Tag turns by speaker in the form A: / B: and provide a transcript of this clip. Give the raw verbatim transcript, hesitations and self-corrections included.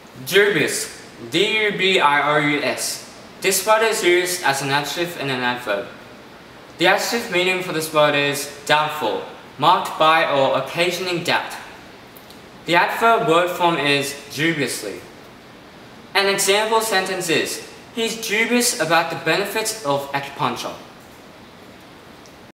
A: Dubious. D U B I O U S. This word is used as an adjective and an adverb. The adjective meaning for this word is doubtful, marked by or occasioning doubt. The adverb word form is dubiously. An example sentence is, he is dubious about the benefits of acupuncture.